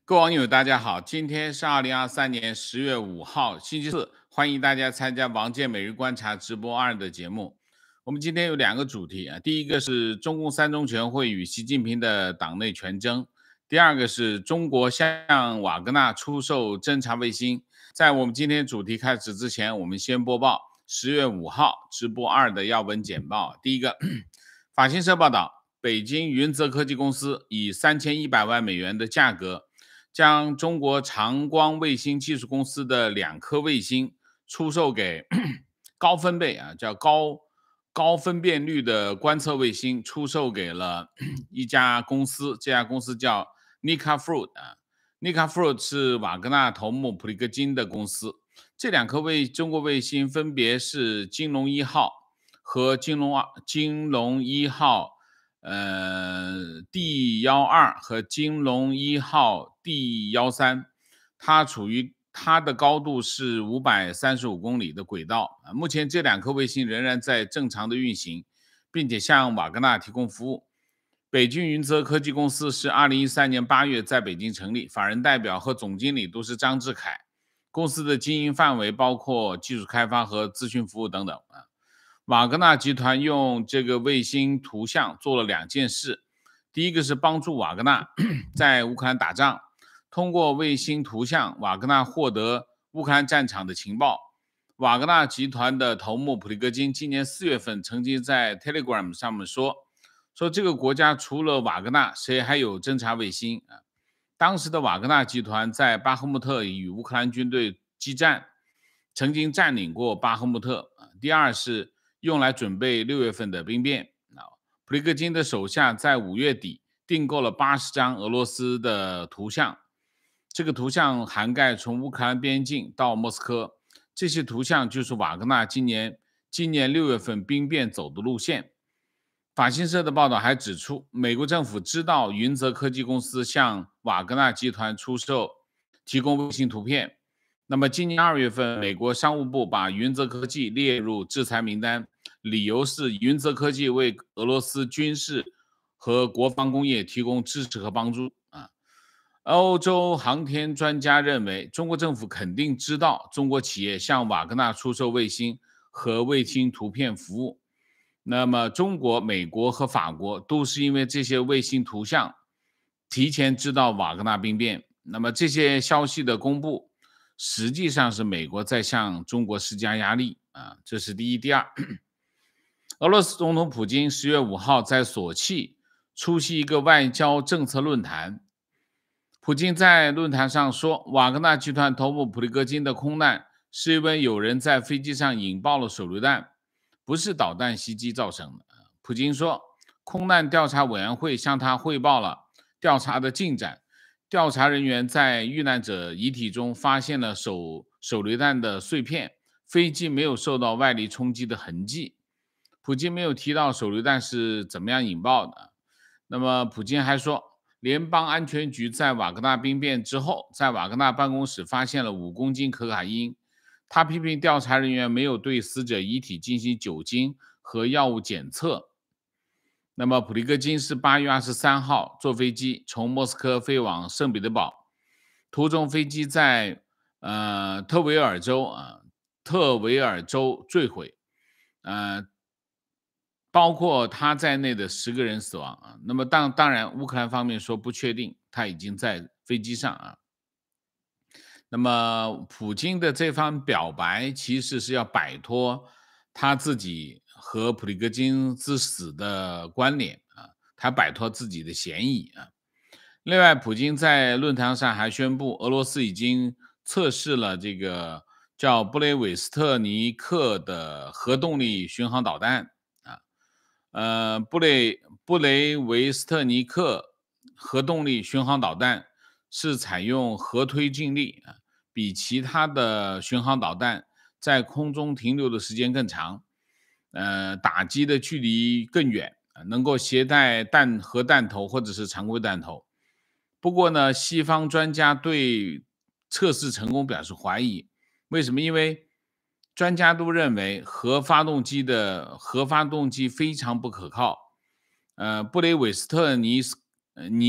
各位网友，大家好，今天是2023年10月5号，星期四，欢迎大家参加王健每日观察直播2的节目。我们今天有两个主题啊，第一个是中共三中全会与习近平的党内权争，第二个是中国向瓦格纳出售侦察卫星。在我们今天主题开始之前，我们先播报10月5号直播2的要闻简报。第一个，法新社报道，北京云泽科技公司以3100万美元的价格将中国长光卫星技术公司的2颗卫星出售给高分贝叫高分辨率的观测卫星，出售给了一家公司，这家公司叫 Nika Fruit。Nika Fruit 是瓦格纳头目普里戈金的公司。这2颗中国卫星分别是金龙1号和金龙1号D12和金龙1号D13，它的高度是535公里的轨道。目前这2颗卫星仍然在正常的运行，并且向瓦格纳提供服务。北京云泽科技公司是2013年8月在北京成立，法人代表和总经理都是张志凯。公司的经营范围包括技术开发和咨询服务等等。瓦格纳集团用这个卫星图像做了2件事，第一个是帮助瓦格纳在乌克兰打仗，通过卫星图像，瓦格纳获得乌克兰战场的情报。瓦格纳集团的头目普里戈金今年4月份曾经在 Telegram 上面说这个国家除了瓦格纳，谁还有侦察卫星啊？当时的瓦格纳集团在巴赫穆特与乌克兰军队激战，曾经占领过巴赫穆特。第二是用来准备6月份的兵变。普里戈金的手下在5月底订购了80张俄罗斯的图像，这个图像涵盖从乌克兰边境到莫斯科，这些图像就是瓦格纳今年6月份兵变走的路线。法新社的报道还指出，美国政府知道云泽科技公司向瓦格纳集团提供卫星图片。那么今年2月份，美国商务部把云泽科技列入制裁名单，理由是云泽科技为俄罗斯军事和国防工业提供支持和帮助。欧洲航天专家认为，中国政府肯定知道中国企业向瓦格纳出售卫星和卫星图片服务。那么中国、美国和法国都是因为这些卫星图像提前知道瓦格纳兵变。那么这些消息的公布，实际上是美国在向中国施加压力这是第一。第二，俄罗斯总统普京10月5号在索契出席一个外交政策论坛。普京在论坛上说，瓦格纳集团头目普里戈金的空难是因为有人在飞机上引爆了手榴弹，不是导弹袭击造成的。普京说，空难调查委员会向他汇报了调查的进展，调查人员在遇难者遗体中发现了手榴弹的碎片，飞机没有受到外力冲击的痕迹。普京没有提到手榴弹是怎么样引爆的。那么普京还说，联邦安全局在瓦格纳兵变之后，在瓦格纳办公室发现了5公斤可卡因。他批评调查人员没有对死者遗体进行酒精和药物检测。那么普里戈金是8月23号坐飞机从莫斯科飞往圣彼得堡，途中飞机在特维尔州坠毁，包括他在内的10个人死亡那么当然，乌克兰方面说不确定，他已经在飞机上那么普京的这番表白其实是要摆脱他自己和普里戈金之死的关联他摆脱自己的嫌疑另外，普京在论坛上还宣布，俄罗斯已经测试了这个叫布雷韦斯特尼克的核动力巡航导弹布雷维斯特尼克核动力巡航导弹是采用核推进力比其他的巡航导弹在空中停留的时间更长，打击的距离更远，能够携带核弹头或者是常规弹头。不过呢，西方专家对测试成功表示怀疑。为什么？因为专家都认为核发动机非常不可靠。布雷韦斯特尼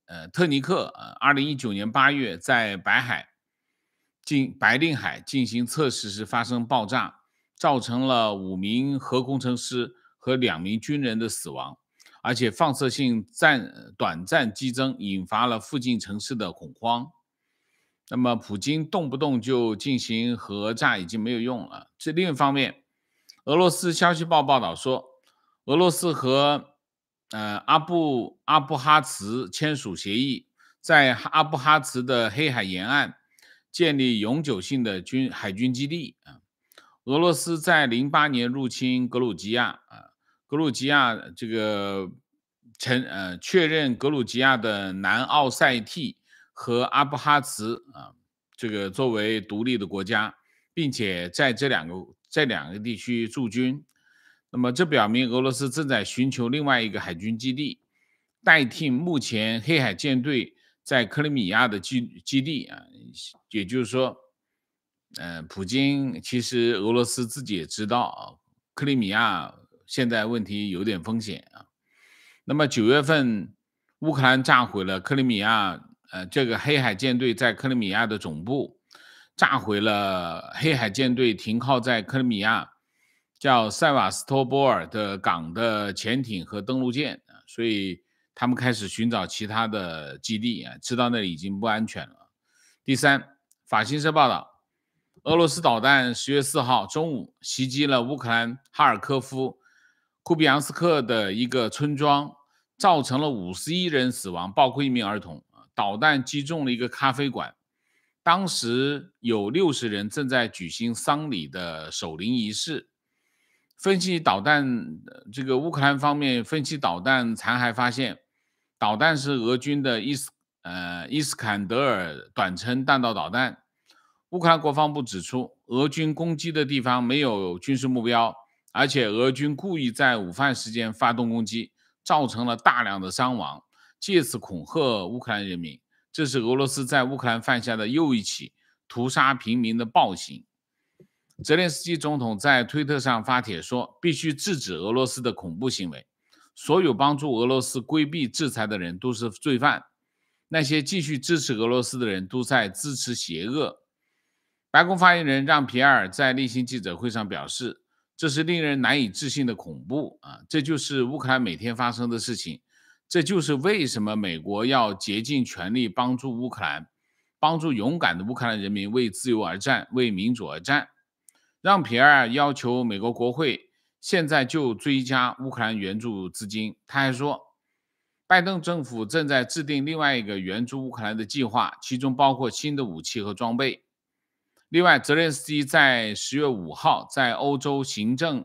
特尼克2019年8月在白令海进行测试时发生爆炸，造成了5名核工程师和2名军人的死亡，而且放射性短暂激增，引发了附近城市的恐慌。那么，普京动不动就进行核炸已经没有用了。这另一方面，俄罗斯消息报道说，俄罗斯和阿布哈兹签署协议，在阿布哈兹的黑海沿岸建立永久性的海军基地。俄罗斯在08年入侵格鲁吉亚，格鲁吉亚这个确认格鲁吉亚的南奥塞梯和阿布哈兹这个作为独立的国家，并且在这两个地区驻军。那么这表明俄罗斯正在寻求另外一个海军基地，代替目前黑海舰队在克里米亚的基地。也就是说，普京其实俄罗斯自己也知道克里米亚现在问题有点风险。那么9月份，乌克兰炸毁了克里米亚这个黑海舰队在克里米亚的总部，炸毁了黑海舰队停靠在克里米亚叫塞瓦斯托波尔的港的潜艇和登陆舰，所以他们开始寻找其他的基地，知道那里已经不安全了。第三，法新社报道，俄罗斯导弹10月4号中午袭击了乌克兰哈尔科夫库比扬斯克的一个村庄，造成了51人死亡，包括1名儿童。导弹击中了一个咖啡馆，当时有60人正在举行丧礼的守灵仪式。分析导弹，这个乌克兰方面分析导弹残骸发现，导弹是俄军的伊斯坎德尔短程弹道导弹。乌克兰国防部指出，俄军攻击的地方没有军事目标，而且俄军故意在午饭时间发动攻击，造成了大量的伤亡，借此恐吓乌克兰人民。这是俄罗斯在乌克兰犯下的又一起屠杀平民的暴行。泽连斯基总统在推特上发帖说，必须制止俄罗斯的恐怖行为，所有帮助俄罗斯规避制裁的人都是罪犯，那些继续支持俄罗斯的人都在支持邪恶。白宫发言人让皮埃尔在例行记者会上表示，这是令人难以置信的恐怖这就是乌克兰每天发生的事情，这就是为什么美国要竭尽全力帮助乌克兰，帮助勇敢的乌克兰人民为自由而战，为民主而战。让皮埃尔要求美国国会现在就追加乌克兰援助资金。他还说，拜登政府正在制定另外一个援助乌克兰的计划，其中包括新的武器和装备。另外，泽连斯基在10月5号在欧洲行政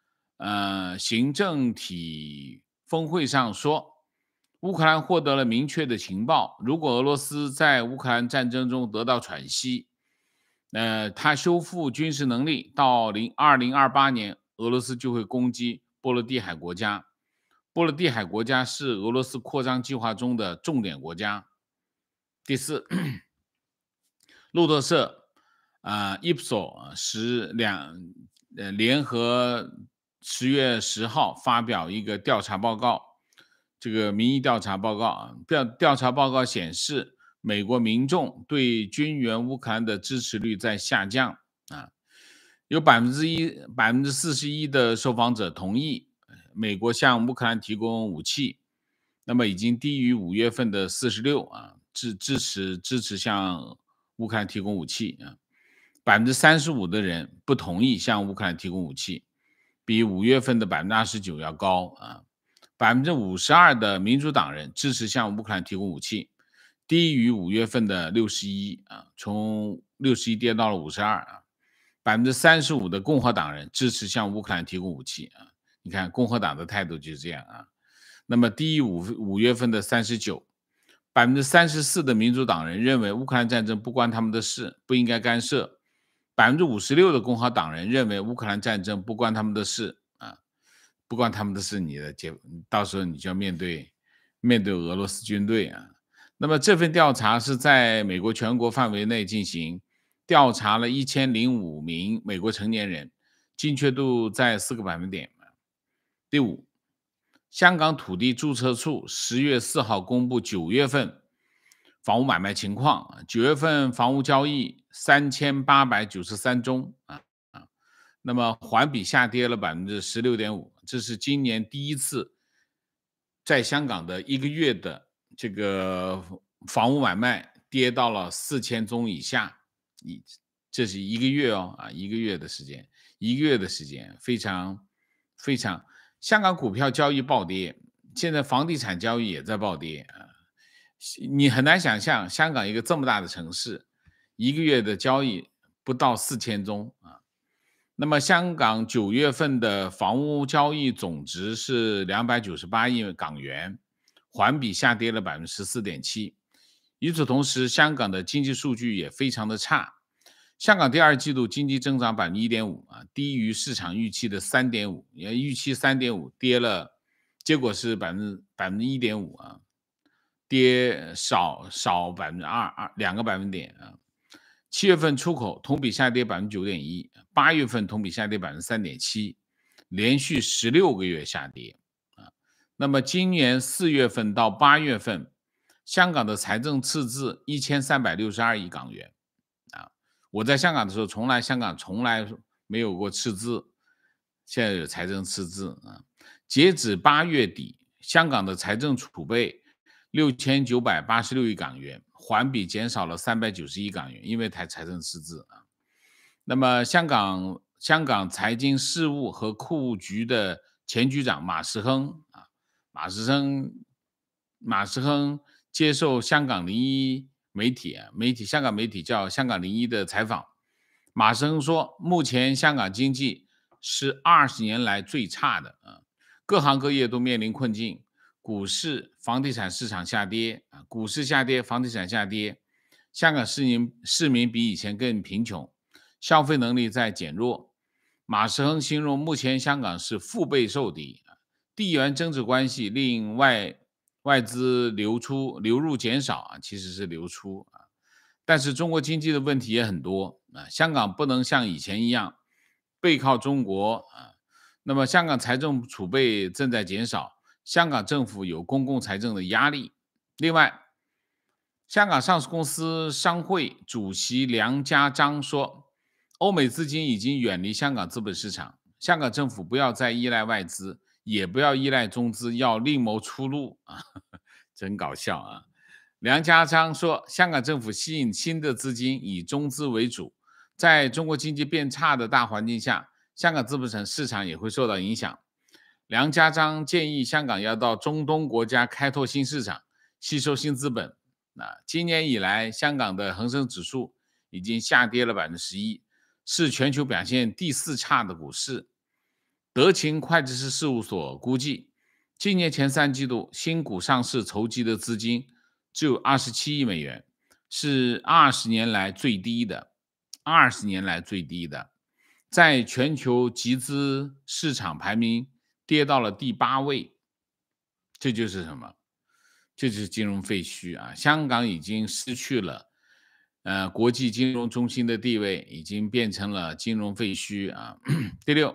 体峰会上说，乌克兰获得了明确的情报，如果俄罗斯在乌克兰战争中得到喘息，他修复军事能力，到2028年，俄罗斯就会攻击波罗的海国家。波罗的海国家是俄罗斯扩张计划中的重点国家。第四，路透社Ipsos 联合10月10号发表一个调查报告，这个民意调查报告调查报告显示，美国民众对军援乌克兰的支持率在下降有41%的受访者同意美国向乌克兰提供武器，那么已经低于5月份的46支持向乌克兰提供武器35%的人不同意向乌克兰提供武器，比5月份的29%要高52%的民主党人支持向乌克兰提供武器，低于5月份的61从61跌到了5235%的共和党人支持向乌克兰提供武器你看共和党的态度就是这样那么低于5月份的39%，34%的民主党人认为乌克兰战争不关他们的事，不应该干涉，56%的共和党人认为乌克兰战争不关他们的事不关他们的事，到时候你就要面对俄罗斯军队那么这份调查是在美国全国范围内进行，调查了1005名美国成年人，精确度在4个百分点。第五，香港土地注册处10月4号公布9月份房屋买卖情况，9月份房屋交易3893宗那么环比下跌了16.5%，这是今年第一次在香港的一个月的这个房屋买卖跌到了4000宗以下，这是一个月一个月的时间，一个月的时间非常，香港股票交易暴跌，现在房地产交易也在暴跌你很难想象香港一个这么大的城市，一个月的交易不到4000宗那么香港9月份的房屋交易总值是298亿港元，环比下跌了14.7%。与此同时，香港的经济数据也非常的差。香港第二季度经济增长1.5%低于市场预期的3.5%，预期3.5%跌了，结果是1.5%跌少2个百分点7月份出口同比下跌9.1%，8月份同比下跌3.7%，连续16个月下跌那么今年4月份到8月份，香港的财政赤字1362亿港元我在香港的时候，香港从来没有过赤字，现在有财政赤字截止8月底，香港的财政储备6986亿港元，环比减少了390亿港元，因为财政赤字那么香港财经事务和库务局的前局长马时亨马时亨接受香港01香港媒体叫香港01的采访，马时亨说，目前香港经济是20年来最差的各行各业都面临困境，股市、房地产市场下跌股市下跌，房地产下跌，香港市民比以前更贫穷，消费能力在减弱。马时亨形容目前香港是腹背受敌，地缘政治关系令外资流入减少其实是流出但是中国经济的问题也很多香港不能像以前一样背靠中国那么香港财政储备正在减少，香港政府有公共财政的压力。另外，香港上市公司商会主席梁家章说，欧美资金已经远离香港资本市场，香港政府不要再依赖外资，也不要依赖中资，要另谋出路真搞笑梁家章说，香港政府吸引新的资金以中资为主，在中国经济变差的大环境下，香港资本市场也会受到影响。梁家章建议香港要到中东国家开拓新市场，吸收新资本今年以来，香港的恒生指数已经下跌了11%，是全球表现第4差的股市。德勤会计师事务所估计，今年前3季度新股上市筹集的资金只有27亿美元，是20年来最低的。在全球集资市场排名跌到了第8位，这就是什么？这就是金融废墟香港已经失去了国际金融中心的地位，已经变成了金融废墟第6，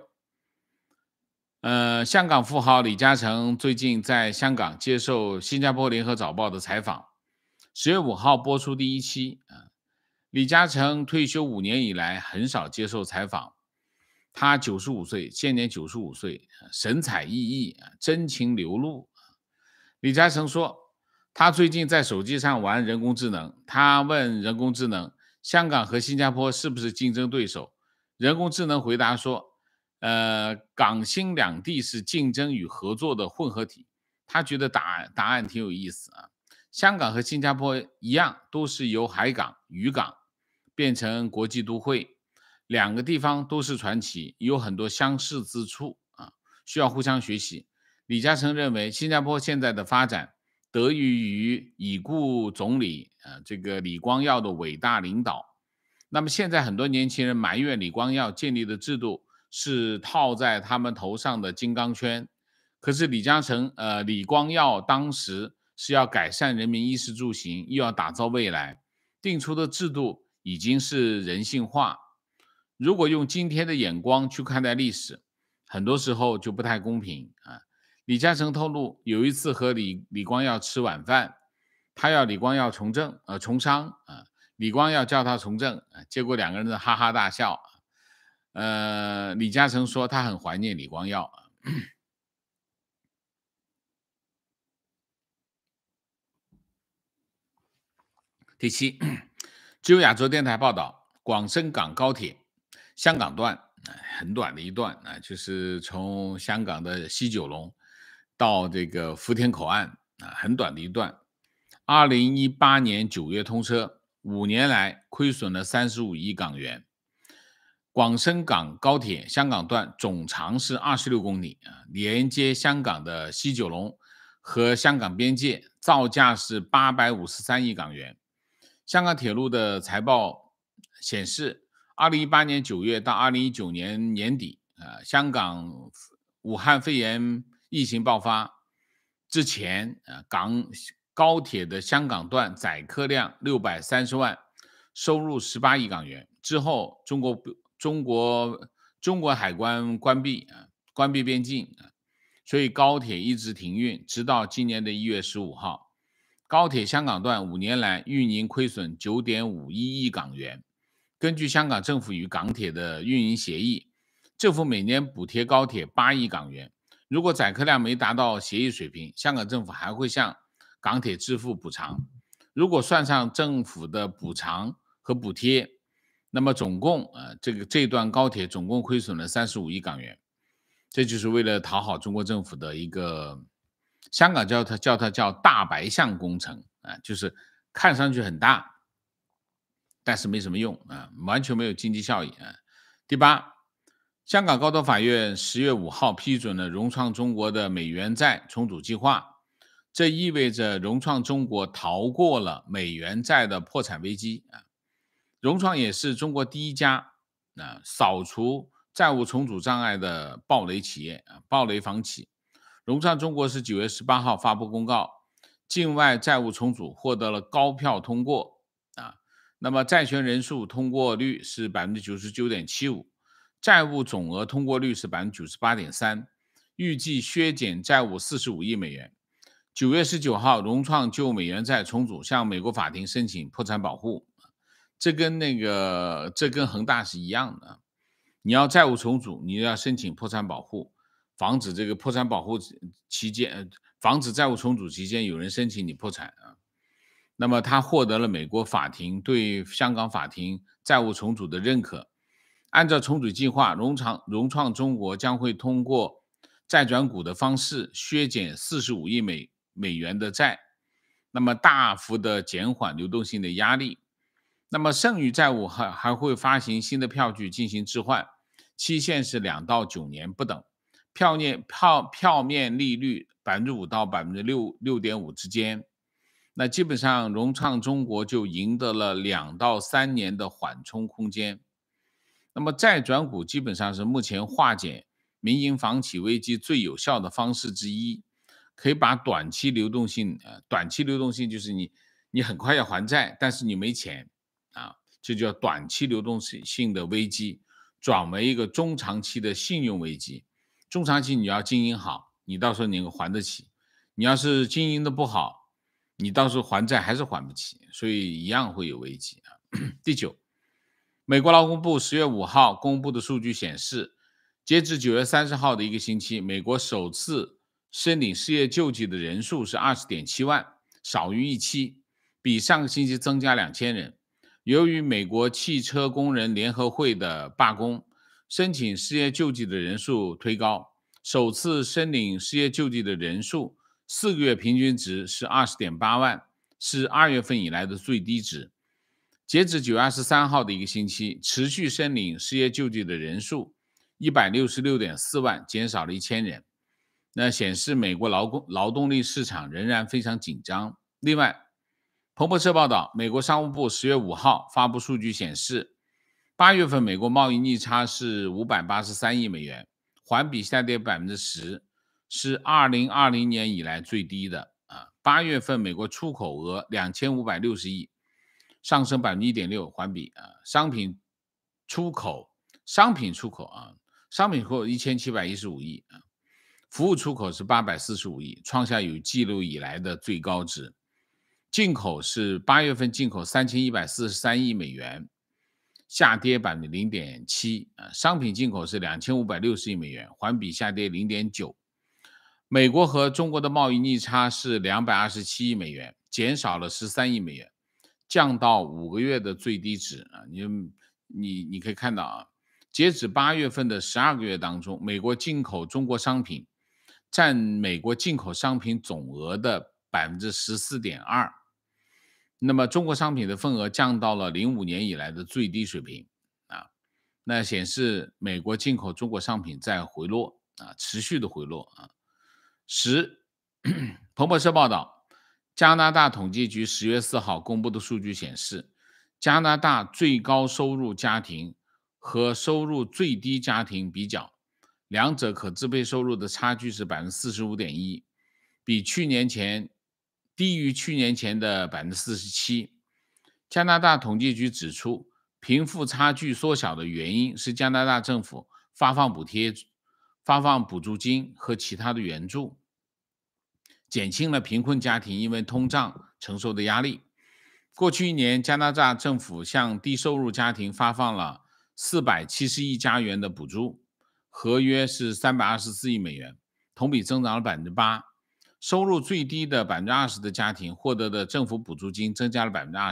香港富豪李嘉诚最近在香港接受新加坡联合早报的采访，10月5号播出第1期李嘉诚退休5年以来很少接受采访，他95岁，现年95岁，神采奕奕，真情流露。李嘉诚说，他最近在手机上玩人工智能，他问人工智能，香港和新加坡是不是竞争对手？人工智能回答说，港新两地是竞争与合作的混合体。他觉得答案挺有意思香港和新加坡一样，都是由海港、渔港变成国际都会，两个地方都是传奇，有很多相似之处需要互相学习。李嘉诚认为，新加坡现在的发展得益于已故总理这个李光耀的伟大领导。那么现在很多年轻人埋怨李光耀建立的制度是套在他们头上的金刚圈，可是李光耀当时是要改善人民衣食住行，又要打造未来，定出的制度已经是人性化。如果用今天的眼光去看待历史，很多时候就不太公平李嘉诚透露，有一次和李光耀吃晚饭， 他要李光耀从商李光耀叫他从政结果两个人哈哈大笑。李嘉诚说他很怀念李光耀。第七，自由亚洲电台报道，广深港高铁香港段很短的一段就是从香港的西九龙到这个福田口岸很短的一段。2018年9月通车，5年来亏损了35亿港元。广深港高铁香港段总长是26公里连接香港的西九龙和香港边界，造价是853亿港元。香港铁路的财报显示，2018年9月到2019年年底，香港武汉肺炎疫情爆发之前，高铁的香港段载客量630万，收入18亿港元。之后，中国海关关闭边境所以高铁一直停运，直到今年的1月15号。高铁香港段5年来运营亏损9.51亿港元。根据香港政府与港铁的运营协议，政府每年补贴高铁8亿港元。如果载客量没达到协议水平，香港政府还会向港铁支付补偿。如果算上政府的补偿和补贴，那么总共这段高铁总共亏损了35亿港元。这就是为了讨好中国政府的一个，香港叫它叫大白象工程就是看上去很大，但是没什么用完全没有经济效益第八，香港高等法院10月5号批准了融创中国的美元债重组计划，这意味着融创中国逃过了美元债的破产危机融创也是中国第一家扫除债务重组障碍的暴雷企业暴雷房企。融创中国是9月18号发布公告，境外债务重组获得了高票通过那么债权人数通过率是 99.75%， 债务总额通过率是 98.3%， 预计削减债务45亿美元。9月19号，融创就美元债重组向美国法庭申请破产保护，这跟恒大是一样的。你要债务重组，你要申请破产保护，防止这个破产保护期间，防止债务重组期间有人申请你破产那么他获得了美国法庭对香港法庭债务重组的认可。按照重组计划，融创中国将会通过债转股的方式削减45亿美元的债，那么大幅的减缓流动性的压力。那么剩余债务还会发行新的票据进行置换，期限是2到9年不等，票面利率 5% 到 6.5% 之间。那基本上融创中国就赢得了2到3年的缓冲空间。那么债转股基本上是目前化解民营房企危机最有效的方式之一，可以把短期流动性就是你很快要还债，但是你没钱这叫短期流动性的危机，转为一个中长期的信用危机。中长期你要经营好，你到时候你能还得起，你要是经营的不好，你到时候还债还是还不起，所以一样会有危机第9，美国劳工部10月5号公布的数据显示，截至9月30号的一个星期，美国首次申领失业救济的人数是 20.7 万，少于预期，比上个星期增加2000人。由于美国汽车工人联合会的罢工，申请失业救济的人数推高，首次申领失业救济的人数4个月平均值是 20.8 万，是2月份以来的最低值。截止9月23号的一个星期，持续申领失业救济的人数 166.4 万，减少了1000人。那显示美国劳动力市场仍然非常紧张。另外，彭博社报道，美国商务部10月5号发布数据显示，8月份美国贸易逆差是583亿美元，环比下跌 10%， 是2020年以来最低的8月份美国出口额2560亿，上升 1.6%， 环比商品出口1715亿服务出口是845亿，创下有记录以来的最高值。 进口是8月份进口3143亿美元，下跌0.7%，商品进口是2560亿美元，环比下跌0.9%。美国和中国的贸易逆差是227亿美元，减少了13亿美元，降到5个月的最低值啊！你可以看到啊，截止8月份的12个月当中，美国进口中国商品占美国进口商品总额的14.2%，那么中国商品的份额降到了05年以来的最低水平啊，那显示美国进口中国商品在回落啊，持续的回落啊。彭博社报道，加拿大统计局10月4号公布的数据显示，加拿大最高收入家庭和收入最低家庭比较，两者可支配收入的差距是45.1%，比去年前低于去年前的47%。加拿大统计局指出，贫富差距缩小的原因是加拿大政府发放补助金和其他的援助，减轻了贫困家庭因为通胀承受的压力。过去1年，加拿大政府向低收入家庭发放了470亿加元的补助，合约是324亿美元，同比增长了8%。收入最低的20%的家庭获得的政府补助金增加了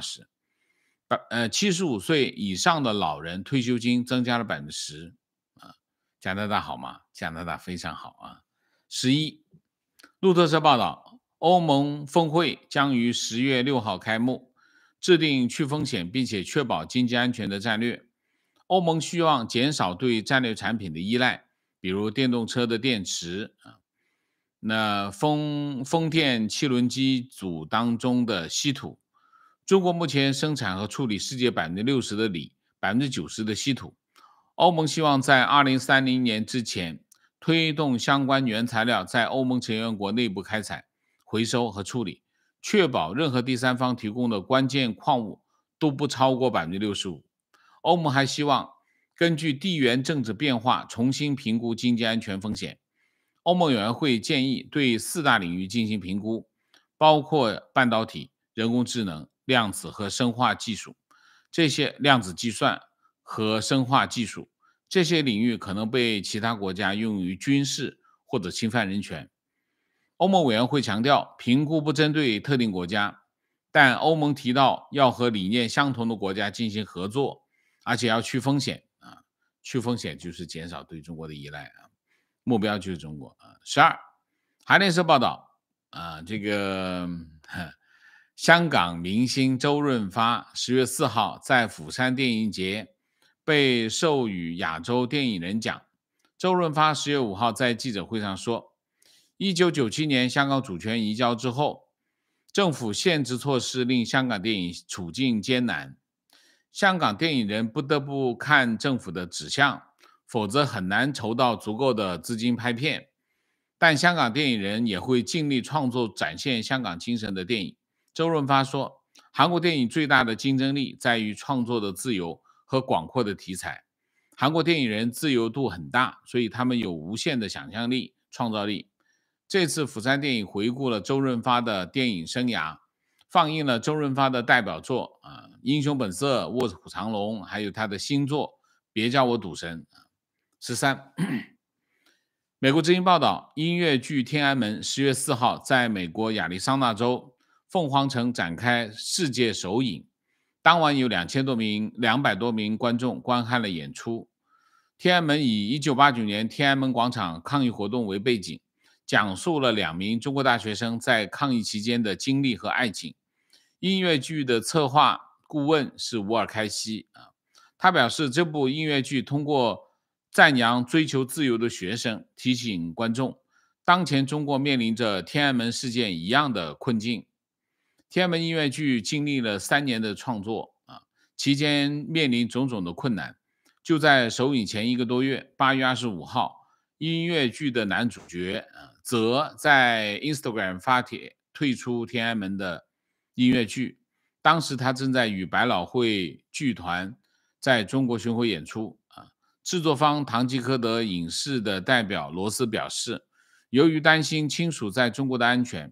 20%。75岁以上的老人退休金增加了10%。加拿大好吗？加拿大非常好啊。11，路透社报道，欧盟峰会将于10月6号开幕，制定去风险并且确保经济安全的战略。欧盟希望减少对战略产品的依赖，比如电动车的电池那风电汽轮机组当中的稀土。中国目前生产和处理世界60%的锂，90%的稀土。欧盟希望在2030年之前推动相关原材料在欧盟成员国内部开采、回收和处理，确保任何第三方提供的关键矿物都不超过65%。欧盟还希望根据地缘政治变化重新评估经济安全风险。欧盟委员会建议对4大领域进行评估，包括半导体、人工智能、量子和生化技术，量子计算和生化技术，这些领域可能被其他国家用于军事或者侵犯人权。欧盟委员会强调，评估不针对特定国家，但欧盟提到要和理念相同的国家进行合作，而且要去风险啊，去风险就是减少对中国的依赖啊，目标就是中国啊。12，韩联社报道香港明星周润发10月4号在釜山电影节被授予亚洲电影人奖。周润发10月5号在记者会上说，1997年香港主权移交之后，政府限制措施令香港电影处境艰难，香港电影人不得不看政府的指向，否则很难筹到足够的资金拍片。但香港电影人也会尽力创作展现香港精神的电影。周润发说，韩国电影最大的竞争力在于创作的自由和广阔的题材。韩国电影人自由度很大，所以他们有无限的想象力、创造力。这次釜山电影回顾了周润发的电影生涯，放映了周润发的代表作英雄本色、卧虎藏龙，还有他的新作别叫我赌神。13，美国之音报道，音乐剧《天安门》10月4号在美国亚利桑那州凤凰城展开世界首映，当晚有200多名观众观看了演出。天安门以1989年天安门广场抗议活动为背景，讲述了2名中国大学生在抗议期间的经历和爱情。音乐剧的策划顾问是乌尔开西他表示，这部音乐剧通过赞扬追求自由的学生，提醒观众，当前中国面临着天安门事件一样的困境。天安门音乐剧经历了3年的创作期间面临种种的困难。就在首映前1个多月，8月25号，音乐剧的男主角则在 Instagram 发帖退出天安门的音乐剧。当时他正在与百老汇剧团在中国巡回演出制作方唐吉诃德影视的代表罗斯表示，由于担心亲属在中国的安全，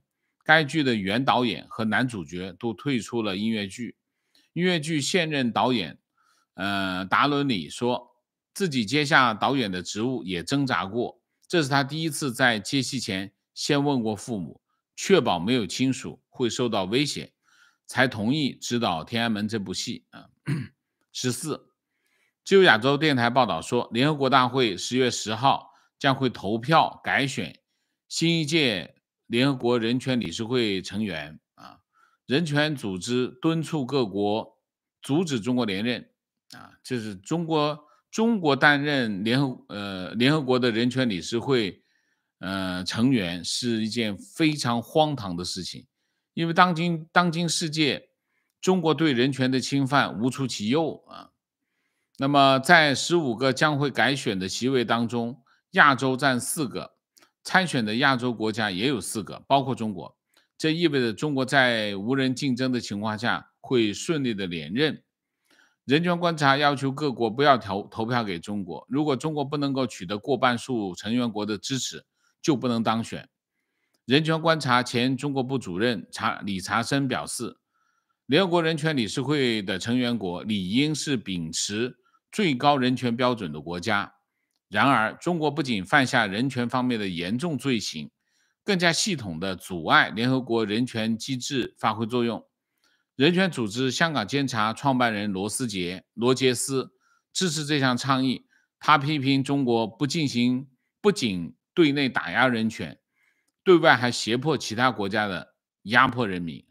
该剧的原导演和男主角都退出了音乐剧。音乐剧现任导演达伦里说，自己接下导演的职务也挣扎过，这是他第一次在接戏前先问过父母，确保没有亲属会受到威胁，才同意执导《天安门》这部戏。14，自由亚洲电台报道说，联合国大会10月10号将会投票改选新一届联合国人权理事会成员。人权组织敦促各国阻止中国连任。就是中国担任联合国的人权理事会成员是一件非常荒唐的事情，因为当今世界中国对人权的侵犯无出其右。那么在15个将会改选的席位当中，亚洲占4个，参选的亚洲国家也有4个，包括中国。这意味着中国在无人竞争的情况下会顺利的连任。人权观察要求各国不要投票给中国，如果中国不能够取得过半数成员国的支持，就不能当选。人权观察前中国部主任理查森表示，联合国人权理事会的成员国理应是秉持最高人权标准的国家。然而，中国不仅犯下人权方面的严重罪行，更加系统地阻碍联合国人权机制发挥作用。人权组织香港监察创办人罗杰斯支持这项倡议，他批评中国不仅对内打压人权，对外还胁迫其他国家的压迫人民。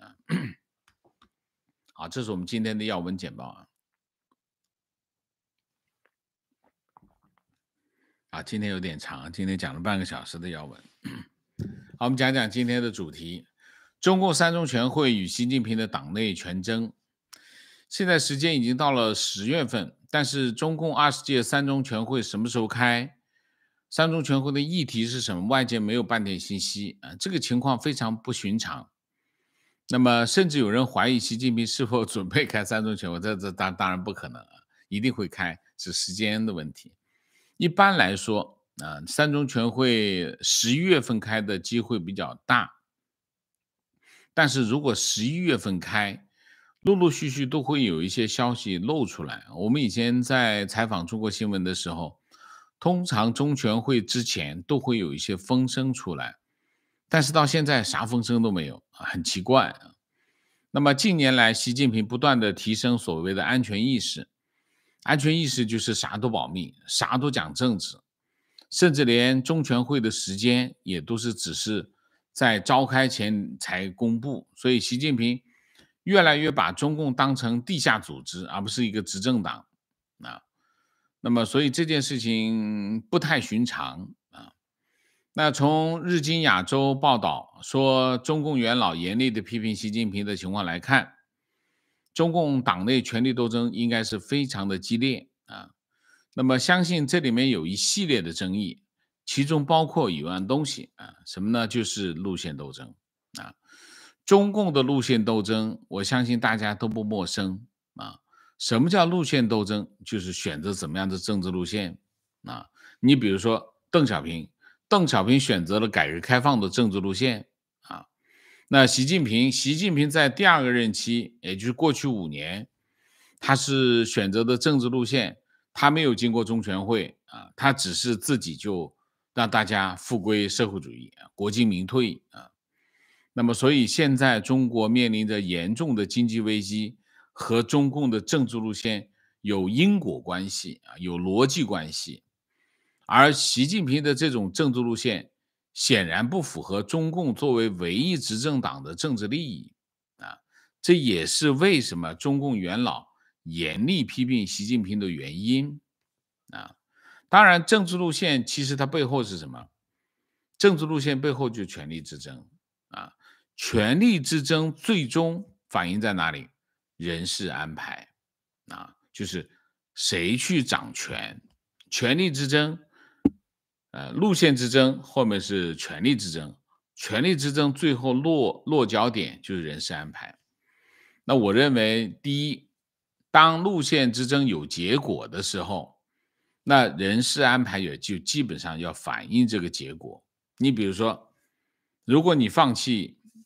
好，这是我们今天的要闻简报。今天有点长，今天讲了半个小时的要闻。好，我们讲讲今天的主题：中共三中全会与习近平的党内权争。现在时间已经到了10月份，但是中共20届三中全会什么时候开？三中全会的议题是什么？外界没有半点信息。这个情况非常不寻常。那么，甚至有人怀疑习近平是否准备开三中全会，这当然不可能，一定会开，是时间的问题。一般来说，三中全会11月份开的机会比较大，但是如果11月份开，陆陆续续都会有一些消息露出来。我们以前在采访中国新闻的时候，通常中全会之前都会有一些风声出来，但是到现在啥风声都没有，很奇怪。那么近年来，习近平不断的提升所谓的安全意识，安全意识就是啥都保密，啥都讲政治，甚至连中全会的时间也都是只是在召开前才公布。所以习近平越来越把中共当成地下组织，而不是一个执政党。那么所以这件事情不太寻常。那从日经亚洲报道说，中共元老严厉的批评习近平的情况来看，中共党内权力斗争应该是非常的激烈。那么相信这里面有一系列的争议，其中包括一样东西。什么呢？就是路线斗争。中共的路线斗争，我相信大家都不陌生。什么叫路线斗争？就是选择怎么样的政治路线。你比如说邓小平选择了改革开放的政治路线。那习近平在第2个任期，也就是过去5年，他是选择的政治路线，他没有经过中全会。他只是自己就让大家复归社会主义，国进民退。那么所以现在中国面临着严重的经济危机，和中共的政治路线有因果关系，有逻辑关系。而习近平的这种政治路线显然不符合中共作为唯一执政党的政治利益。这也是为什么中共元老严厉批评习近平的原因。当然政治路线其实它背后是什么？政治路线背后就是权力之争。权力之争最终反映在哪里？人事安排。就是谁去掌权，权力之争，路线之争后面是权力之争，权力之争最后落脚点就是人事安排。那我认为，第一，当路线之争有结果的时候，那人事安排也就基本上要反映这个结果。你比如说，如果你放弃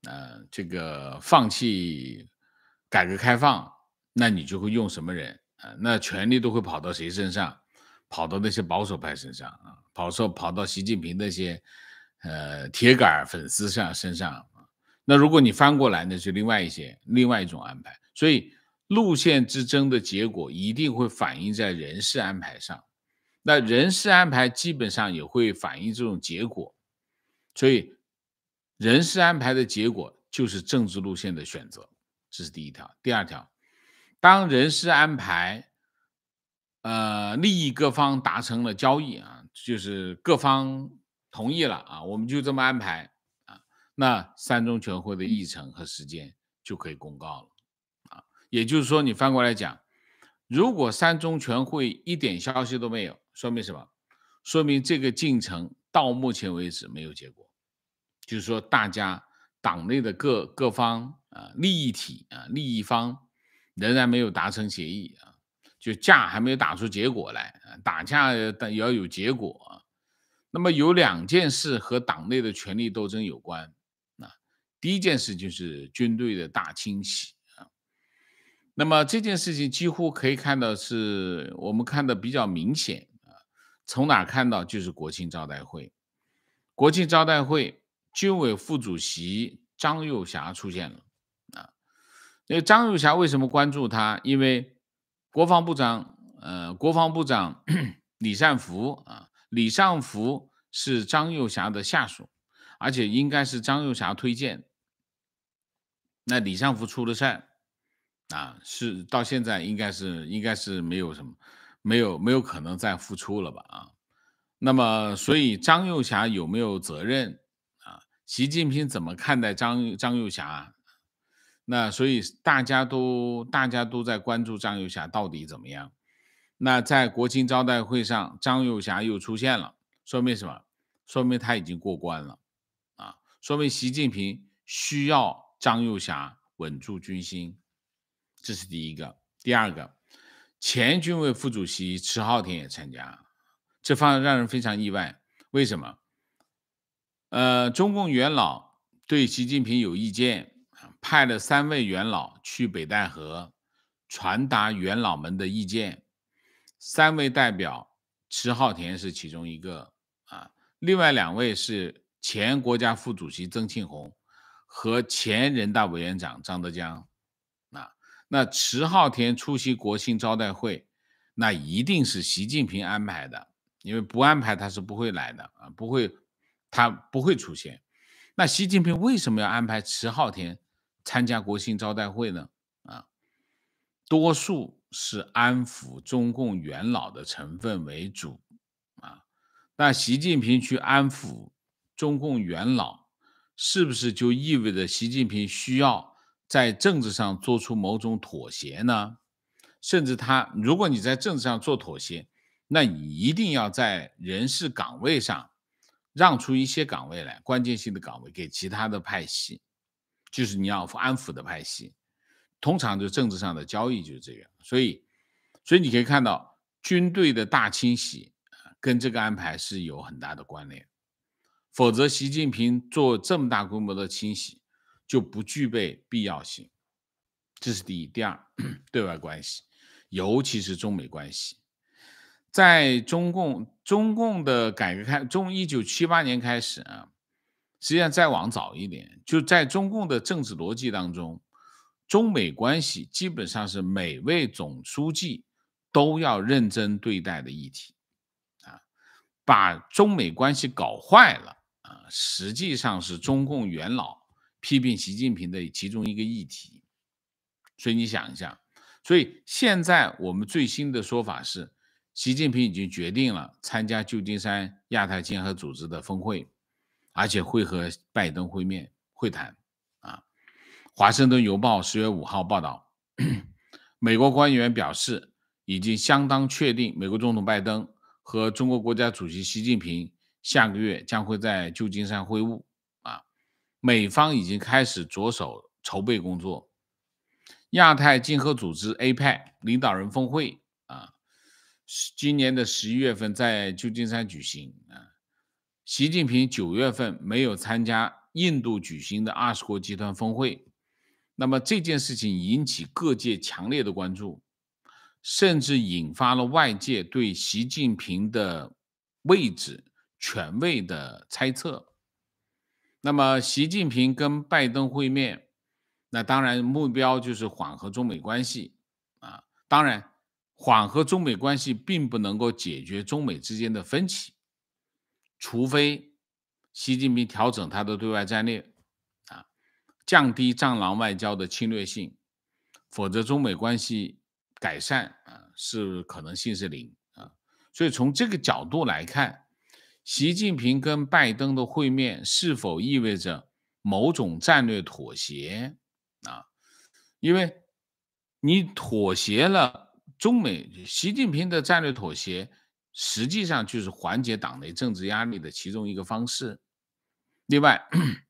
这个放弃改革开放，那你就会用什么人那权力都会跑到谁身上？跑到那些保守派身上啊，跑到习近平那些铁杆粉丝身上啊。那如果你翻过来，那是另外一种安排。所以路线之争的结果一定会反映在人事安排上，那人事安排基本上也会反映这种结果。所以人事安排的结果就是政治路线的选择，这是第一条。第二条，当人事安排利益各方达成了交易啊，就是各方同意了啊，我们就这么安排啊，那三中全会的议程和时间就可以公告了啊。也就是说，你翻过来讲，如果三中全会一点消息都没有，说明什么？说明这个进程到目前为止没有结果，就是说大家党内的各方利益体利益方仍然没有达成协议啊。就架还没有打出结果来，打架也要有结果啊。那么有两件事和党内的权力斗争有关啊。第一件事就是军队的大清洗啊。那么这件事情几乎可以看到是我们看的比较明显啊。从哪看到就是国庆招待会，国庆招待会军委副主席张又侠出现了啊。那张又侠为什么关注他？因为国防部长李尚福李尚福是张又侠的下属，而且应该是张又侠推荐。那李尚福出了事儿是到现在应该是没有什么没有可能再复出了吧那么所以张又侠有没有责任习近平怎么看待张又侠？那所以大家都在关注张又侠到底怎么样。那在国庆招待会上，张又侠又出现了，说明什么？说明他已经过关了说明习近平需要张又侠稳住军心，这是第一个。第二个，前军委副主席迟浩田也参加，这方让人非常意外。为什么？中共元老对习近平有意见，派了3位元老去北戴河传达元老们的意见。3位代表，迟浩田是其中一个另外2位是前国家副主席曾庆红和前人大委员长张德江那迟浩田出席国庆招待会，那一定是习近平安排的，因为不安排他是不会来的他不会出现。那习近平为什么要安排迟浩田参加国庆招待会呢？多数是安抚中共元老的成分为主那习近平去安抚中共元老，是不是就意味着习近平需要在政治上做出某种妥协呢？甚至如果你在政治上做妥协，那你一定要在人事岗位上让出一些岗位来，关键性的岗位给其他的派系，就是你要安抚的派系。通常就政治上的交易就是这样，所以你可以看到军队的大清洗跟这个安排是有很大的关联，否则习近平做这么大规模的清洗就不具备必要性。这是第一。第二，对外关系，尤其是中美关系。在中共的改革从1978年开始实际上再往早一点，就在中共的政治逻辑当中，中美关系基本上是每位总书记都要认真对待的议题把中美关系搞坏了实际上是中共元老批评习近平的其中一个议题。所以你想一下，所以现在我们最新的说法是，习近平已经决定了参加旧金山亚太经合组织的峰会，而且会和拜登会谈华盛顿邮报10月5号报道，美国官员表示，已经相当确定美国总统拜登和中国国家主席习近平下个月将会在旧金山会晤美方已经开始着手筹备工作。亚太经合组织 APEC 领导人峰会今年的11月份在旧金山举行习近平9月份没有参加印度举行的20国集团峰会。那么这件事情引起各界强烈的关注，甚至引发了外界对习近平的位置、权位的猜测。那么习近平跟拜登会面，那当然目标就是缓和中美关系啊。当然，缓和中美关系并不能够解决中美之间的分歧，除非习近平调整他的对外战略啊，降低战狼外交的侵略性，否则中美关系改善是可能性是零啊。所以从这个角度来看，习近平跟拜登的会面是否意味着某种战略妥协啊？因为你妥协了，中美习近平的战略妥协，实际上就是缓解党内政治压力的其中一个方式。另外，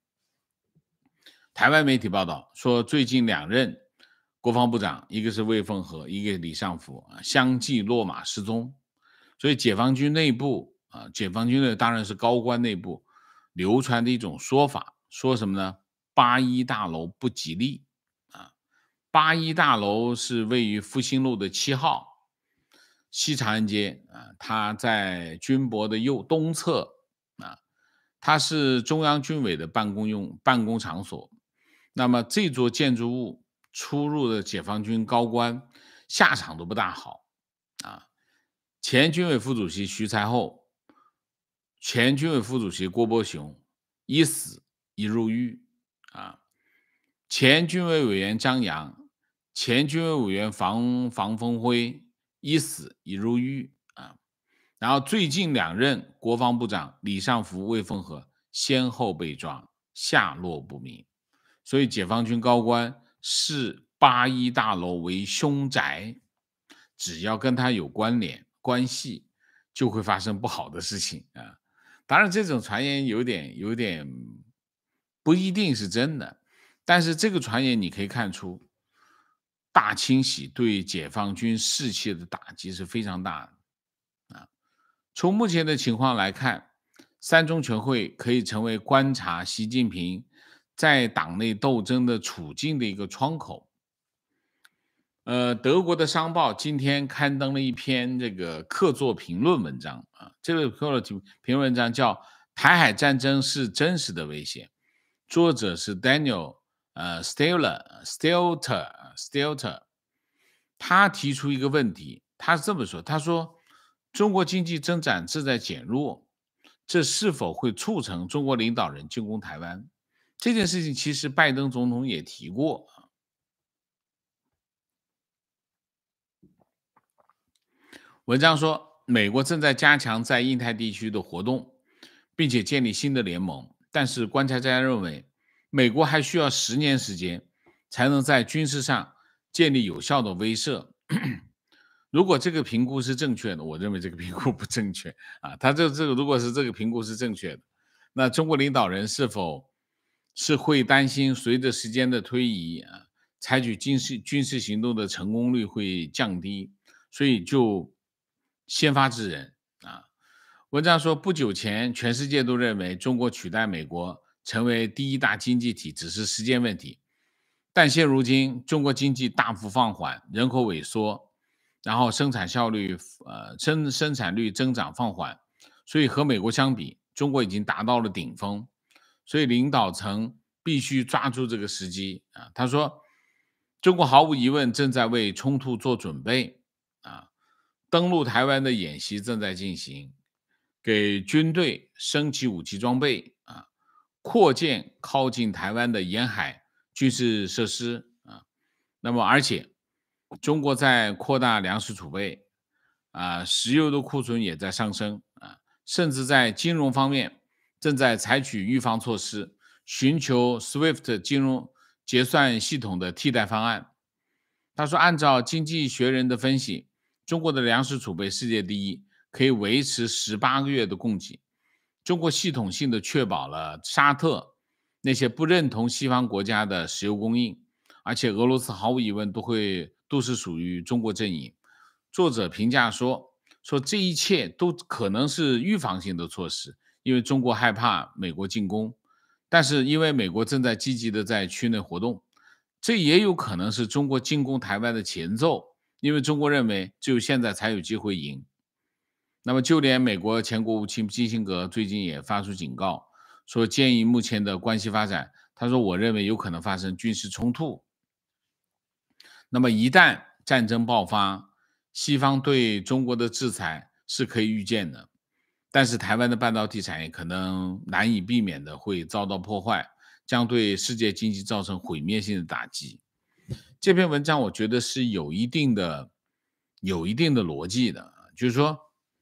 台湾媒体报道说，最近2任国防部长，一个是魏凤和，一个是李尚福相继落马失踪。所以解放军内部解放军的当然是高官内部流传的一种说法，说什么呢？八一大楼不吉利啊。八一大楼是位于复兴路的7号西长安街它在军博的东侧啊，它是中央军委的办公场所。那么这座建筑物出入的解放军高官下场都不大好啊。前军委副主席徐才厚，前军委副主席郭伯雄，一死一入狱啊。前军委委员张扬，前军委委员房峰辉，一死一入狱啊。然后最近2任国防部长李尚福、魏凤和先后被抓，下落不明。所以解放军高官视八一大楼为凶宅，只要跟他有关系，就会发生不好的事情啊。当然，这种传言有点不一定是真的，但是这个传言你可以看出，大清洗对解放军士气的打击是非常大的啊。从目前的情况来看，三中全会可以成为观察习近平在党内斗争的处境的一个窗口。德国的商报今天刊登了一篇这个客座评论文章这个客座评论文章叫《台海战争是真实的威胁》，作者是 Daniel Stelter，他提出一个问题，他是这么说，他说中国经济增长正在减弱，这是否会促成中国领导人进攻台湾？这件事情其实拜登总统也提过。文章说，美国正在加强在印太地区的活动，并且建立新的联盟。但是观察家认为，美国还需要10年时间，才能在军事上建立有效的威慑。如果这个评估是正确的，我认为这个评估不正确他这个如果是这个评估是正确的，那中国领导人是否是会担心随着时间的推移采取军事行动的成功率会降低，所以就先发制人文章说，不久前全世界都认为中国取代美国成为第一大经济体只是时间问题，但现如今中国经济大幅放缓，人口萎缩，然后生产率增长放缓，所以和美国相比，中国已经达到了顶峰，所以领导层必须抓住这个时机他说，中国毫无疑问正在为冲突做准备登陆台湾的演习正在进行，给军队升级武器装备扩建靠近台湾的沿海军事设施那么而且中国在扩大粮食储备石油的库存也在上升甚至在金融方面正在采取预防措施，寻求 SWIFT 金融结算系统的替代方案。他说，按照经济学人的分析，中国的粮食储备世界第一，可以维持18个月的供给。中国系统性的确保了沙特那些不认同西方国家的石油供应，而且俄罗斯毫无疑问都是属于中国阵营。作者评价说这一切都可能是预防性的措施，因为中国害怕美国进攻， 但是因为美国正在积极的在区内活动，这也有可能是中国进攻台湾的前奏，因为中国认为只有现在才有机会赢。那么就连美国前国务卿基辛格最近也发出警告，说鉴于目前的关系发展，他说我认为有可能发生军事冲突。那么一旦战争爆发，西方对中国的制裁是可以预见的，但是台湾的半导体产业可能难以避免的会遭到破坏，将对世界经济造成毁灭性的打击。这篇文章我觉得是有一定的逻辑的，就是说，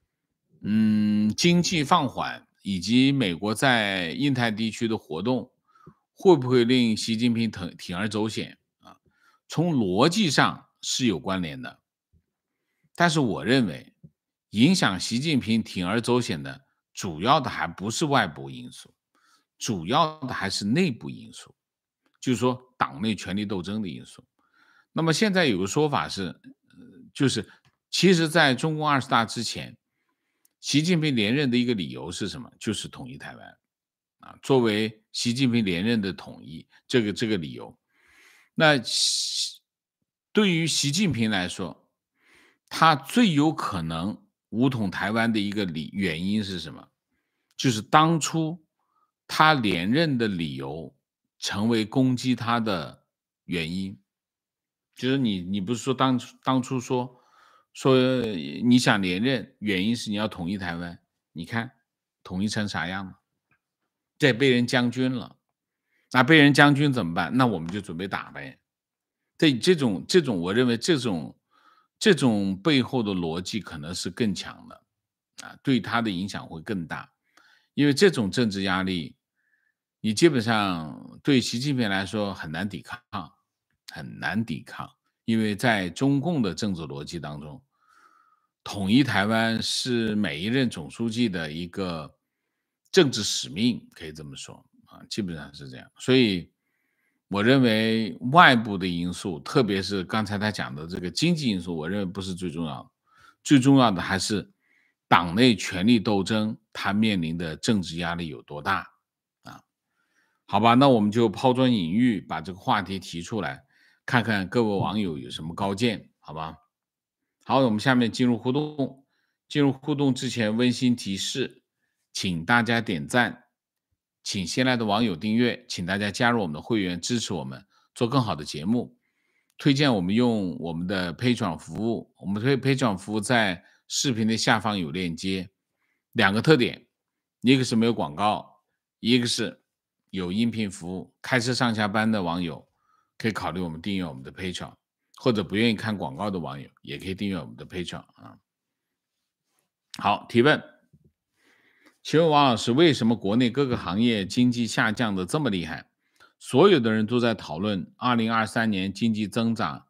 经济放缓以及美国在印太地区的活动，会不会令习近平铤而走险啊？从逻辑上是有关联的，但是我认为，影响习近平铤而走险的主要的还不是外部因素，主要的还是内部因素，就是说党内权力斗争的因素。那么现在有个说法是，就是其实在中共20大之前，习近平连任的一个理由是什么？就是统一台湾啊，作为习近平连任的统一这个理由。那对于习近平来说，他最有可能武统台湾的一个原因是什么？就是当初他连任的理由成为攻击他的原因。就是你不是说当初说你想连任，原因是你要统一台湾，你看统一成啥样了？这被人将军了，那被人将军怎么办？那我们就准备打呗。这种，我认为这种背后的逻辑可能是更强的啊，对他的影响会更大，因为这种政治压力，你基本上对习近平来说很难抵抗，很难抵抗，因为在中共的政治逻辑当中，统一台湾是每一任总书记的一个政治使命，可以这么说啊，基本上是这样。所以我认为外部的因素，特别是刚才他讲的这个经济因素，我认为不是最重要的，最重要的还是党内权力斗争，它面临的政治压力有多大啊？好吧，那我们就抛砖引玉，把这个话题提出来，看看各位网友有什么高见，好吧？好，我们下面进入互动。进入互动之前，温馨提示，请大家点赞，请新来的网友订阅，请大家加入我们的会员，支持我们做更好的节目。推荐我们用我们的 Patreon 服务，我们Patreon 服务在视频的下方有链接。两个特点，一个是没有广告，一个是有音频服务。开车上下班的网友可以考虑我们订阅我们的 Patreon。或者不愿意看广告的网友，也可以订阅我们的 Patreon 啊。好，提问，请问王老师，为什么国内各个行业经济下降的这么厉害？所有的人都在讨论2023年经济增长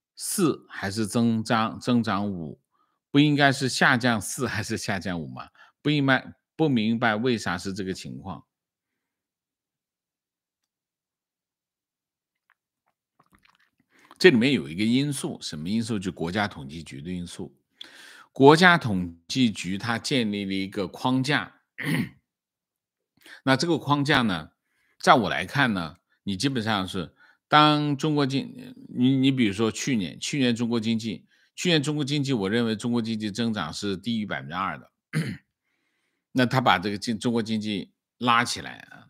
4还是增长5，不应该是下降4还是下降5吗？不明白为啥是这个情况。这里面有一个因素，什么因素？就国家统计局的因素。国家统计局它建立了一个框架，那这个框架呢，在我来看呢，你基本上是当中国你比如说去年中国经济，我认为中国经济增长是低于2%的，那他把这个中国经济拉起来啊，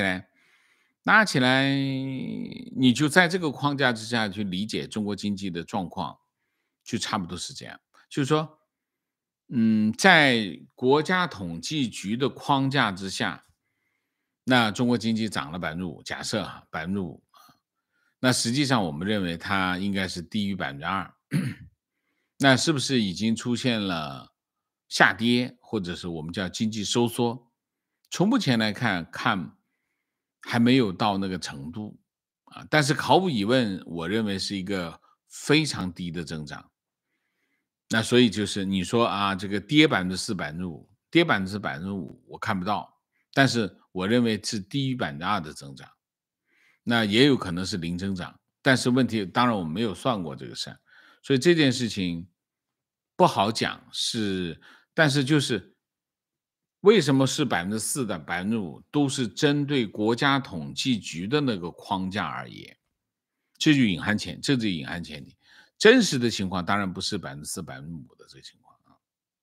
拉起来，你就在这个框架之下去理解中国经济的状况，就差不多是这样。就是说，在国家统计局的框架之下，那中国经济涨了5%，假设哈5%，那实际上我们认为它应该是低于2%，那是不是已经出现了下跌，或者是我们叫经济收缩？从目前来看还没有到那个程度啊，但是毫无疑问，我认为是一个非常低的增长。那所以就是你说啊，这个跌4%、5%，跌5%、我看不到，但是我认为是低于2%的增长。那也有可能是零增长，但是问题当然我们没有算过这个事儿，所以这件事情不好讲是，但是就是为什么是4%的5%，都是针对国家统计局的那个框架而言，这就隐含前提。真实的情况当然不是4%、5%的这个情况啊。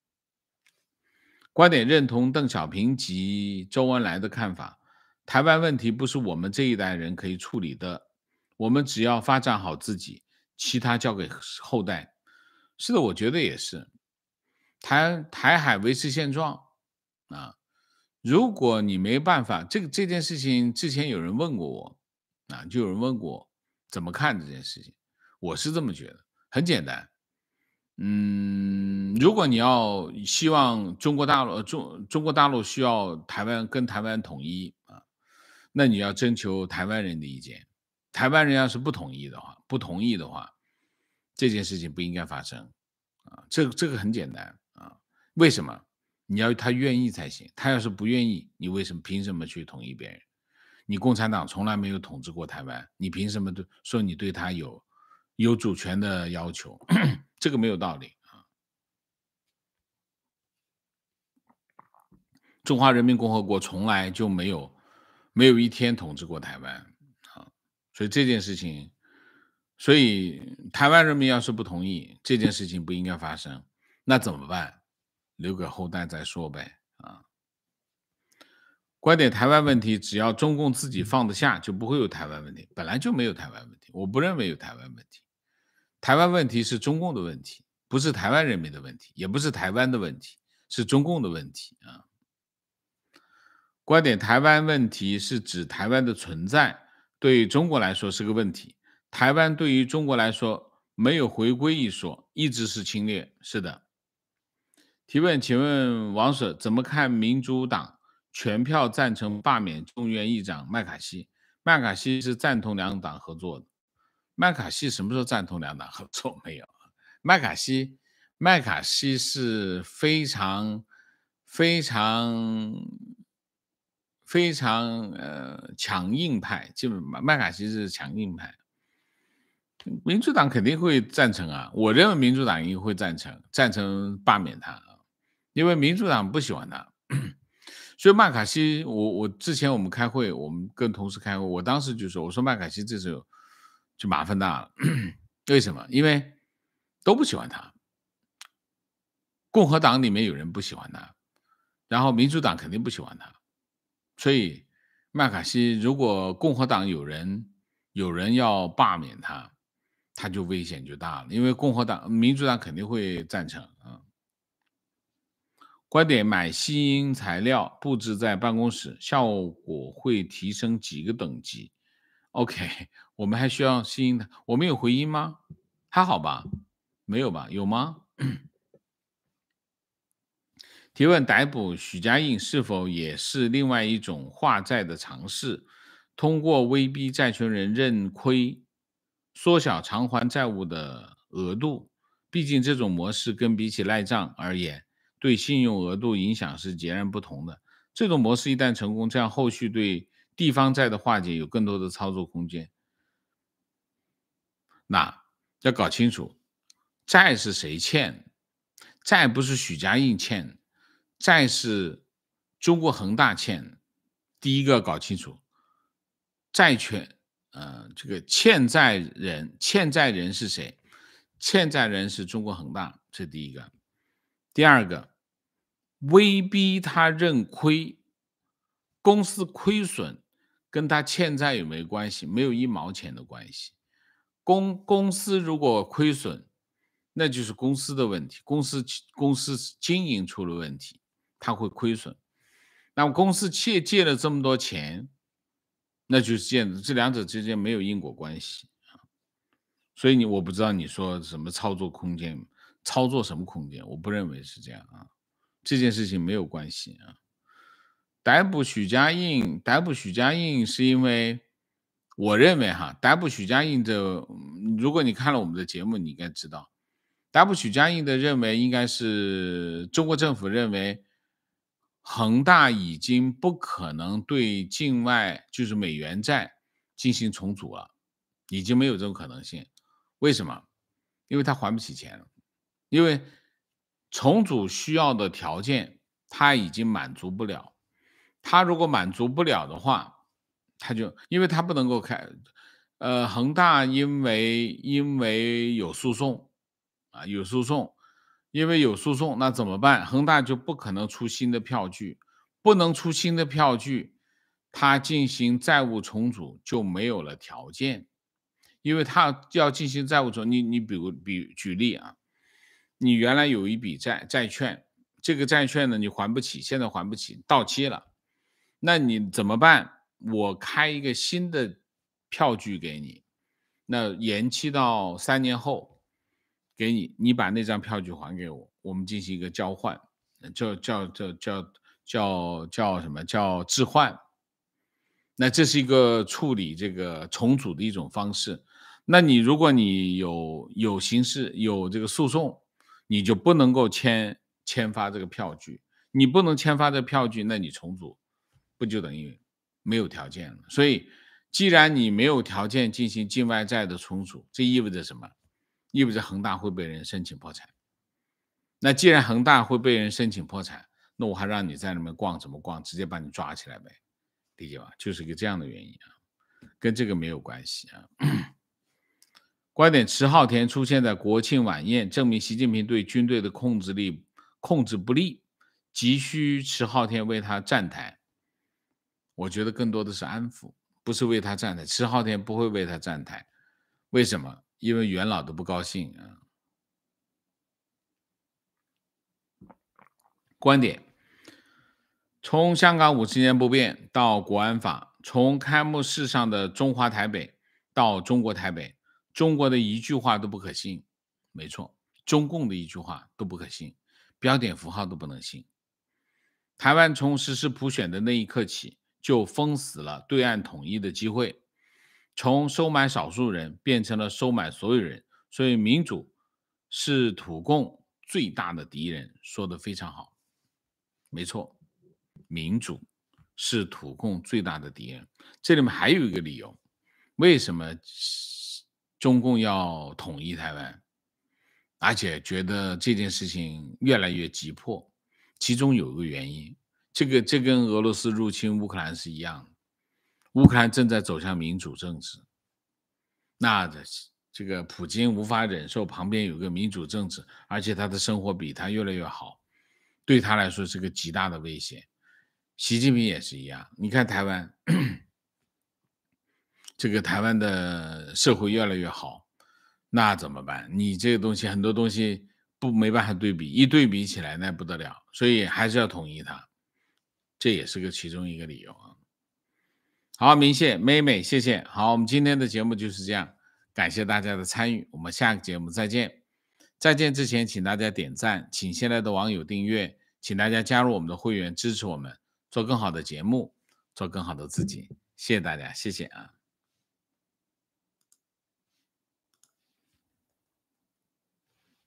观点认同邓小平及周恩来的看法，台湾问题不是我们这一代人可以处理的，我们只要发展好自己，其他交给后代。是的，我觉得也是。台海维持现状啊，如果你没办法，这件事情之前有人问过我啊，就有人问过我怎么看这件事情，我是这么觉得，很简单。如果你要希望中国大陆需要台湾统一啊，那你要征求台湾人的意见。台湾人要是不同意的话，这件事情不应该发生啊。这个很简单啊。为什么？你要他愿意才行。他要是不愿意，你凭什么去统一别人？你共产党从来没有统治过台湾，你凭什么说你对他有主权的要求？这个没有道理。中华人民共和国从来就没有一天统治过台湾啊，所以这件事情，所以台湾人民要是不同意这件事情不应该发生，那怎么办？留给后代再说呗啊。观点台湾问题，只要中共自己放得下，就不会有台湾问题，本来就没有台湾问题，我不认为有台湾问题。台湾问题是中共的问题，不是台湾人民的问题，也不是台湾的问题，是中共的问题啊。观点台湾问题是指台湾的存在对中国来说是个问题，台湾对于中国来说没有回归一说，一直是侵略。是的。提问，请问王 Sir 怎么看民主党全票赞成罢免众议院议长麦卡锡？麦卡锡是赞同两党合作的。麦卡锡什么时候赞同两党合作？没有。麦卡锡，麦卡锡是非常强硬派，基本麦卡锡是强硬派。民主党肯定会赞成啊，我认为民主党应该会赞成罢免他啊，因为民主党不喜欢他。所以麦卡锡，我之前我们开会，我们跟同事开会，我当时就说，我说麦卡锡这时候就麻烦大了。为什么？因为都不喜欢他，共和党里面有人不喜欢他，然后民主党肯定不喜欢他，所以麦卡锡如果共和党有人要罢免他，他就危险就大了，因为民主党肯定会赞成啊。观点：买吸音材料布置在办公室，效果会提升几个等级。OK，我们还需要吸音的，我们有回音吗？还好吧？没有吧？有吗？提问：逮捕许家印是否也是另外一种化债的尝试？通过威逼债权人认亏，缩小偿还债务的额度。毕竟这种模式跟比起赖账而言，对信用额度影响是截然不同的。这种模式一旦成功，这样后续对地方债的化解有更多的操作空间。那要搞清楚，债是谁欠？债不是许家印欠，债是中国恒大欠。第一个搞清楚，债权，这个欠债人是谁？欠债人是中国恒大，这第一个。第二个，威逼他认亏，公司亏损跟他欠债有没有关系？没有一毛钱的关系。公司如果亏损，那就是公司的问题，公司经营出了问题，它会亏损。那么公司借了这么多钱，那就是这两者之间没有因果关系啊。所以我不知道你说什么操作空间，操作什么空间？我不认为是这样啊，这件事情没有关系啊。逮捕许家印是因为我认为逮捕许家印的，如果你看了我们的节目，你应该知道，逮捕许家印的认为应该是中国政府认为恒大已经不可能对境外就是美元债进行重组了，已经没有这种可能性。为什么？因为他还不起钱了，因为重组需要的条件他已经满足不了。他如果满足不了的话，因为他不能够恒大因为有诉讼有诉讼，因为有诉讼，那怎么办？恒大就不可能出新的票据，不能出新的票据，他进行债务重组就没有了条件，因为他要进行债务重，你举例啊，你原来有一笔债券，这个债券呢你还不起，现在还不起，到期了，那你怎么办？我开一个新的票据给你，那延期到3年后给你，你把那张票据还给我，我们进行一个交换，叫什么叫置换？那这是一个处理这个重组的一种方式。那如果你有刑事有这个诉讼，你就不能够签发这个票据，你不能签发这个票据，那你重组不就等于没有条件了？所以，既然你没有条件进行境外债的重组，这意味着什么？意味着恒大会被人申请破产。那既然恒大会被人申请破产，那我还让你在那边逛什么逛？直接把你抓起来呗，理解吧？就是个这样的原因啊，跟这个没有关系啊。观点：迟浩田出现在国庆晚宴，证明习近平对军队的控制不力，急需迟浩田为他站台。我觉得更多的是安抚，不是为他站台。迟浩田不会为他站台，为什么？因为元老都不高兴啊。观点：从香港50年不变到国安法，从开幕式上的中华台北到中国台北，中国的一句话都不可信。没错，中共的一句话都不可信，标点符号都不能信。台湾从实施普选的那一刻起，就封死了对岸统一的机会，从收买少数人变成了收买所有人。所以民主是土共最大的敌人，说得非常好。没错，民主是土共最大的敌人。这里面还有一个理由，为什么中共要统一台湾，而且觉得这件事情越来越急迫？其中有一个原因，这跟俄罗斯入侵乌克兰是一样的，乌克兰正在走向民主政治，那这个普京无法忍受旁边有个民主政治，而且他的生活比他越来越好，对他来说是个极大的威胁。习近平也是一样，你看台湾，这个台湾的社会越来越好，那怎么办？你这个东西很多东西没办法对比，一对比起来那不得了，所以还是要统一它，这也是其中一个理由啊。好，明谢妹妹，谢谢。好，我们今天的节目就是这样，感谢大家的参与，我们下个节目再见。再见之前，请大家点赞，请新来的网友订阅，请大家加入我们的会员，支持我们做更好的节目，做更好的自己。谢谢大家，谢谢啊。